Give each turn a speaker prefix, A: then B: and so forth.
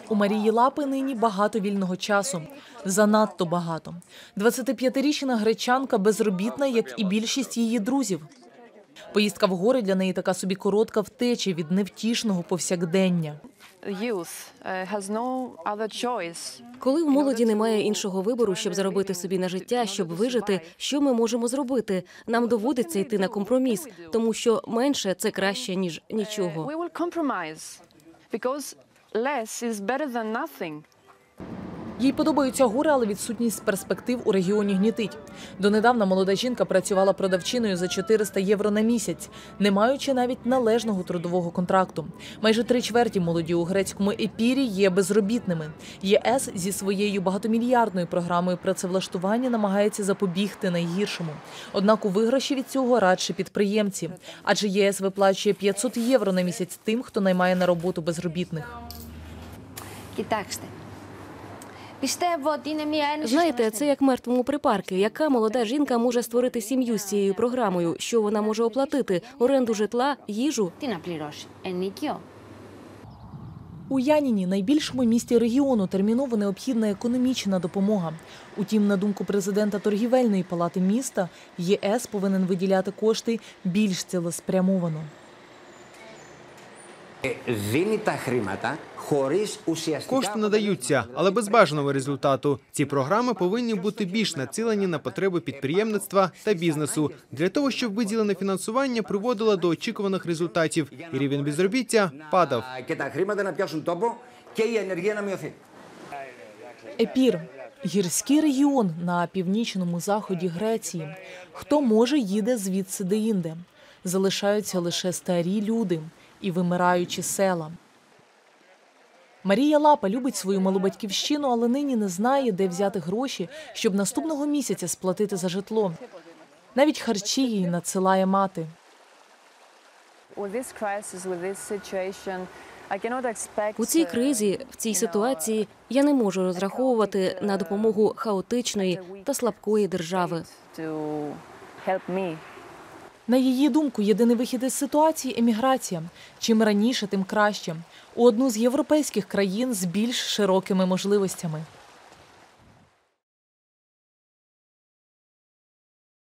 A: У Марії Лапи нині багато вільного часу. Занадто багато. 25-річна гречанка безробітна, як і більшість її друзів. Поїздка в гори для неї така собі коротка втеча від невтішного повсякдення.
B: Коли в молоді немає іншого вибору, щоб заробити собі на життя, щоб вижити, що ми можемо зробити? Нам доводиться йти на компроміс, тому що менше – це краще, ніж нічого.
A: Їй подобаються гори, але відсутність перспектив у регіоні гнітить. Донедавна молода жінка працювала продавчиною за 400 євро на місяць, не маючи навіть належного трудового контракту. Майже 3/4 молоді у грецькому Епірі є безробітними. ЄС зі своєю багатомільярдною програмою працевлаштування намагається запобігти найгіршому. Однак у виграші від цього радше підприємці. Адже ЄС виплачує 500 євро на місяць тим, хто наймає на роботу безробітних.
B: Знаєте, це як мертвому припарки. Яка молода жінка може створити сім'ю з цією програмою? Що вона може оплатити? Оренду житла, їжу?
A: У Яніні, найбільшому місті регіону, терміново необхідна економічна допомога. Утім, на думку президента торгівельної палати міста, ЄС повинен виділяти кошти більш цілеспрямовано.
C: Кошти надаються, але без бажаного результату. Ці програми повинні бути більш націлені на потреби підприємництва та бізнесу, для того, щоб виділене фінансування приводило до очікуваних результатів і рівень безробіття падав.
A: Епір – гірський регіон на північному заході Греції. Хто може, їде звідси деінде. Залишаються лише старі люди і вимираючі села. Марія Лапа любить свою малу батьківщину, але нині не знає, де взяти гроші, щоб наступного місяця сплатити за житло. Навіть харчі їй надсилає мати.
B: У цій кризі, в цій ситуації я не можу розраховувати на допомогу хаотичної та слабкої держави.
A: На її думку, єдиний вихід із ситуації – еміграція. Чим раніше, тим краще. У одну з європейських країн з більш широкими можливостями.